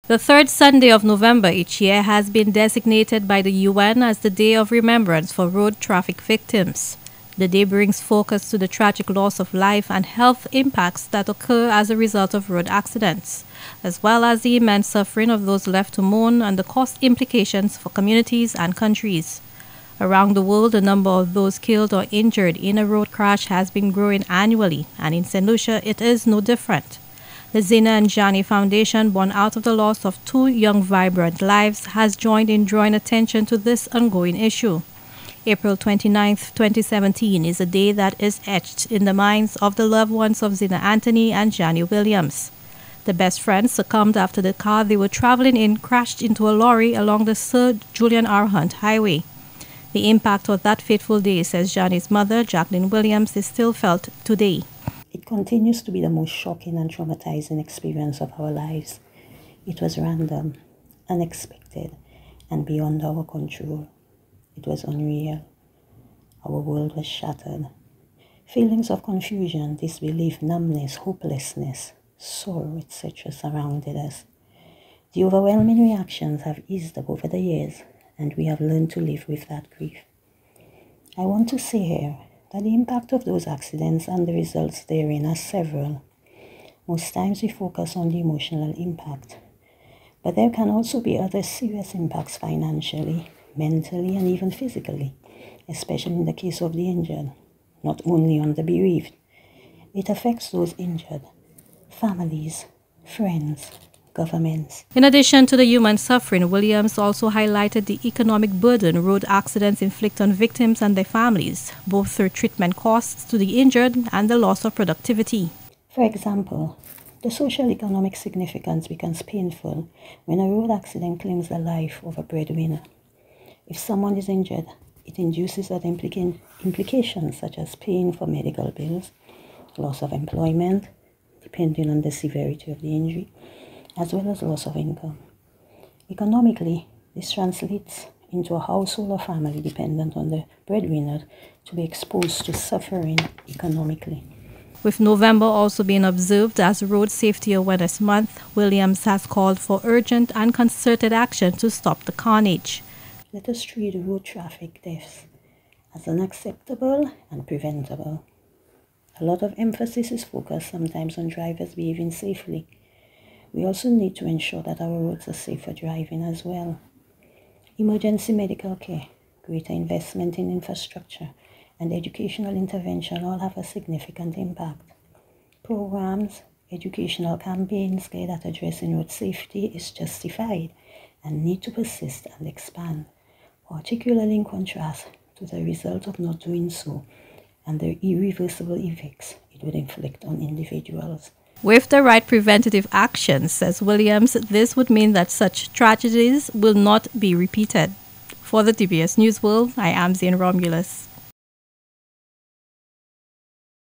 The third Sunday of November each year has been designated by the UN as the Day of Remembrance for road traffic victims. The day brings focus to the tragic loss of life and health impacts that occur as a result of road accidents, as well as the immense suffering of those left to mourn and the cost implications for communities and countries. Around the world, the number of those killed or injured in a road crash has been growing annually, and in Saint Lucia it is no different. The Zane and Johnny Foundation, born out of the loss of two young, vibrant lives, has joined in drawing attention to this ongoing issue. April 29, 2017 is a day that is etched in the minds of the loved ones of Zina Anthony and Johnny Williams. The best friends succumbed after the car they were traveling in crashed into a lorry along the Sir Julian R. Hunt Highway. The impact of that fateful day, says Johnny's mother, Jacqueline Williams, is still felt today. It continues to be the most shocking and traumatizing experience of our lives. It was random, unexpected, and beyond our control. It was unreal. Our world was shattered. Feelings of confusion, disbelief, numbness, hopelessness, sorrow, etc. surrounded us. The overwhelming reactions have eased up over the years, and we have learned to live with that grief. I want to say here that the impact of those accidents and the results therein are several. Most times we focus on the emotional impact, but there can also be other serious impacts financially, mentally, and even physically, especially in the case of the injured, not only on the bereaved. It affects those injured, families, friends, governments. In addition to the human suffering, Williams also highlighted the economic burden road accidents inflict on victims and their families, both through treatment costs to the injured and the loss of productivity. For example, the social economic significance becomes painful when a road accident claims the life of a breadwinner. If someone is injured, it induces other implications such as paying for medical bills, loss of employment, depending on the severity of the injury, as well as loss of income. Economically, this translates into a household or family dependent on the breadwinner to be exposed to suffering economically. With November also being observed as Road Safety Awareness Month, Williams has called for urgent and concerted action to stop the carnage. Let us treat road traffic deaths as unacceptable and preventable. A lot of emphasis is focused sometimes on drivers behaving safely. We also need to ensure that our roads are safe for driving as well. Emergency medical care, greater investment in infrastructure, and educational intervention all have a significant impact. Programs, educational campaigns geared at addressing road safety is justified and need to persist and expand, particularly in contrast to the result of not doing so and the irreversible effects it would inflict on individuals. With the right preventative actions, says Williams, this would mean that such tragedies will not be repeated. For the TBS News World, I am Zane Romulus.